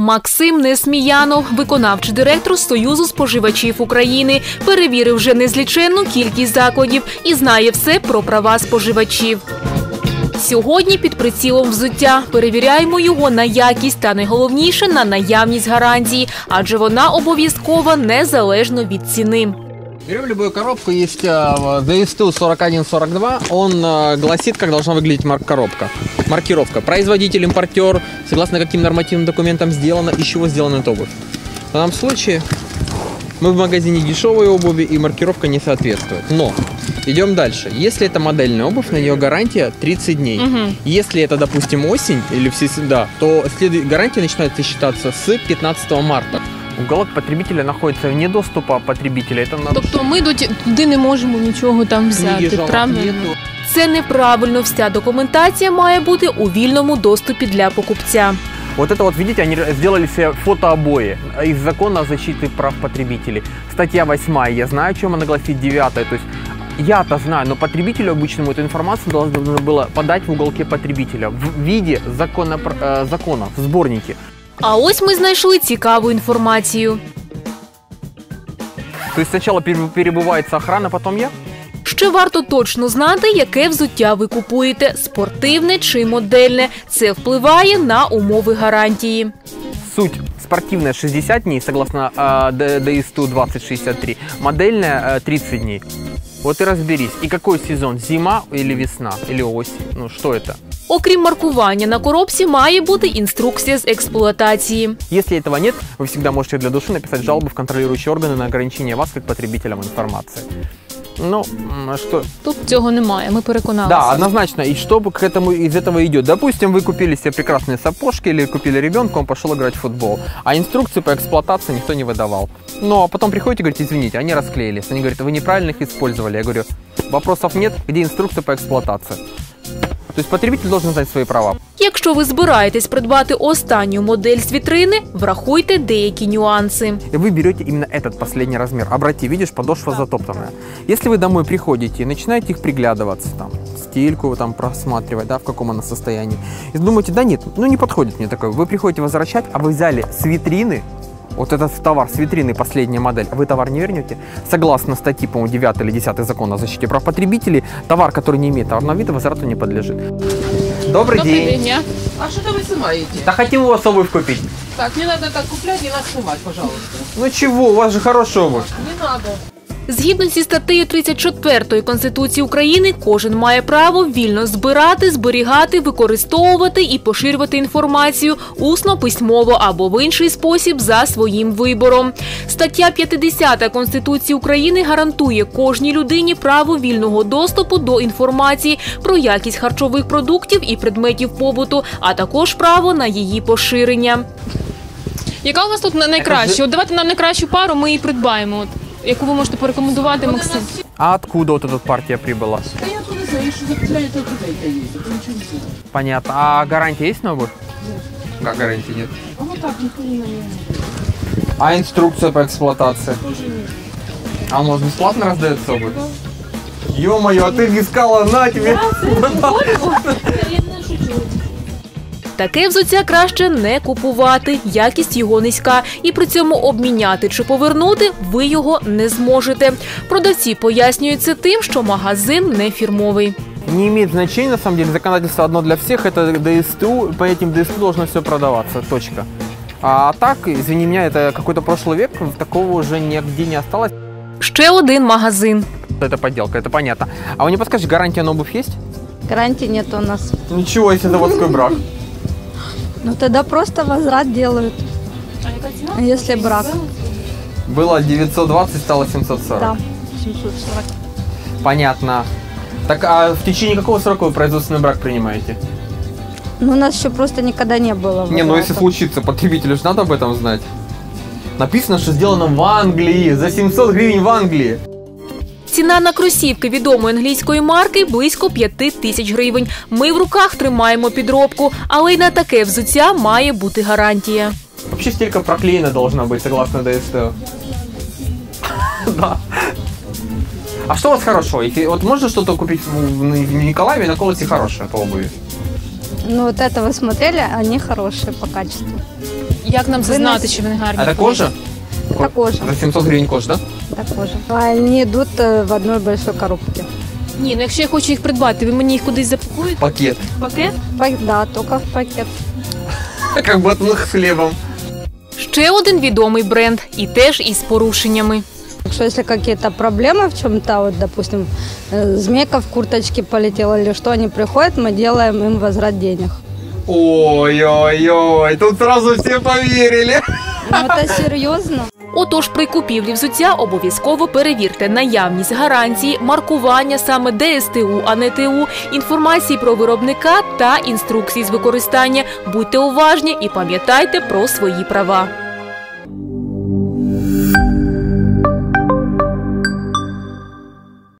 Максим Несміянов, виконавчий директор Союзу споживачів України, перевірив вже незліченну кількість закладів і знає все про права споживачів. Сьогодні під прицілом взуття. Перевіряємо його на якість та, найголовніше, на наявність гарантії, адже вона обов'язкова незалежно від ціни. Берем любую коробку, есть DSTU 4142, он гласит, как должна выглядеть коробка. Маркировка. Производитель, импортер, согласно каким нормативным документам сделано, из чего сделана эта обувь. В данном случае мы в магазине дешевой обуви и маркировка не соответствует. Но идем дальше. Если это модельная обувь, на нее гарантия 30 дней. Если это, допустим, осень или то гарантия начинается считаться с 15 марта. Уголок потребителя находится вне доступа потребителя. Тобто ми туди не можемо нічого там взяти, правильно? Це неправильно. Вся документація має бути у вільному доступі для покупця. Вот это вот, видите, они сделали себе фотообои из закона о защите прав потребителей. Статья 8, я знаю, о чем она гласит, 9. То есть я-то знаю, но потребителю обычному эту информацию должно было подать в уголке потребителя в виде закона, в сборнике. А ось ми знайшли цікаву інформацію. То есть сначала перебывается охрана, потом я? Ще варто точно знати, яке взуття ви купуєте – спортивне чи модельне. Це впливає на умови гарантії. Суть. Спортивная 60 дней, согласно DSTU 2063, модельная 30 дней. Вот и разберись. И какой сезон? Зима или весна? Или осень? Ну, что это? Окрім маркування, на коробці має бути інструкція з експлуатації. Если этого нет, вы всегда можете для души написать жалобу в контролирующие органы на ограничение вас как потребителям информации. Ну, что? Тут цього немає, ми переконалися. Да, однозначно. И что к этому из этого идет? Допустим, вы купили себе прекрасные сапожки или купили ребенка, он пошел играть в футбол, а инструкции по эксплуатации никто не выдавал. Но потом приходите и говорите, извините, они расклеились. Они говорят, вы неправильно их использовали. Я говорю, вопросов нет, где инструкция по эксплуатации? То есть потребитель должен знать свои права. Якщо ви збираєтесь придбати останню модель з вітрини, врахуйте деякі нюанси. И вы берете именно этот последний размер. Обрати, видишь, подошва затоптанная. Если вы домой приходите и начинаете их приглядываться, там, стельку там просматривать, да, в каком она состоянии, и думаете, да нет, ну не подходит мне такое. Вы приходите возвращать, а вы взяли с витрины, вот этот товар с витрины, последняя модель, вы товар не вернете. Согласно статье, по-моему, 9 или 10 закона о защите прав потребителей, товар, который не имеет товарного вида, возврату не подлежит. Добрый день. А что вы снимаете? Да хотим у вас обувь купить. Так, не надо так куплять, не надо снимать, пожалуйста. Ну чего, у вас же хорошая обувь. Не надо. Згідно зі статтею 34 Конституції України, кожен має право вільно збирати, зберігати, використовувати і поширювати інформацію усно, письмово або в інший спосіб за своїм вибором. Стаття 50 Конституції України гарантує кожній людині право вільного доступу до інформації про якість харчових продуктів і предметів побуту, а також право на її поширення. Яка у вас тут найкраща? От давайте нам найкращу пару, ми її придбаємо. Яку ви можете порекомендувати, Максим? А откуда вот эта партия прибыла? Да я туда знаю, что закупляют только это ездит, ничего не знаю. Понятно. А гарантия есть на обувь? Нет. Как гарантии нет? А вот так никто не наверное. А инструкция по эксплуатации? Тоже нет. А у нас бесплатно раздается обувь? Ё-моё, а ты не искала, на тебе! Таке взуття краще не купувати, якість його низька. І при цьому обміняти чи повернути ви його не зможете. Продавці пояснюють це тим, що магазин не фірмовий. Не имеет значения, на самом деле, законодательство одно для всех, это ДСТУ, по этим ДСТУ должно все продаваться, точка. А так, извини меня, это какой-то прошлый век, такого уже нигде не осталось. Ще один магазин. Это подделка, это понятно. А вы не подскажете, гарантия на обувь есть? Гарантии нет у нас. Ничего, если заводской брак. Ну тогда просто возврат делают. А если брак? Было 920, стало 740. Да, 740. Понятно. Так, а в течение какого срока вы производственный брак принимаете? Ну у нас еще просто никогда не было. Не, ну если случится, потребителю же надо об этом знать. Написано, что сделано в Англии, за 700 гривен в Англии. Ціна на кросівки відомої англійської марки – близько 5000 гривень. Ми в руках тримаємо підробку, але й на таке взуття має бути гарантія. Вообще стелька проклеена должна быть, согласно ДСТУ. Да. А что у вас хорошего? Вот можно что-то купить в Николаеве на Колосе хорошее по обуви? Ну вот это вы смотрели, они хорошие по качеству. Як нам знати, чи вони гарні? Это кожа? Это кожа. За 700 гривен кожа, да? Это кожа. Они идут в одной большой коробке. Ні, ну якщо я хочу їх придбати, ви мені їх кудись запакуєте? Пакет. Пакет? Да, только в пакет. Как батонных с хлебом. Ще один відомий бренд, і теж із порушеннями. Так что если какие-то проблемы в чем-то, вот, допустим, змейка в курточке полетела или что, они приходят, мы делаем им возврат денег. Ой-ой-ой, тут сразу все поверили. Ну, это серьезно. Отож, при купівлі взуття обов'язково перевірте наявність гарантії, маркування саме ДСТУ, а не ТУ, інформації про виробника та інструкції з використання. Будьте уважні і пам'ятайте про свої права.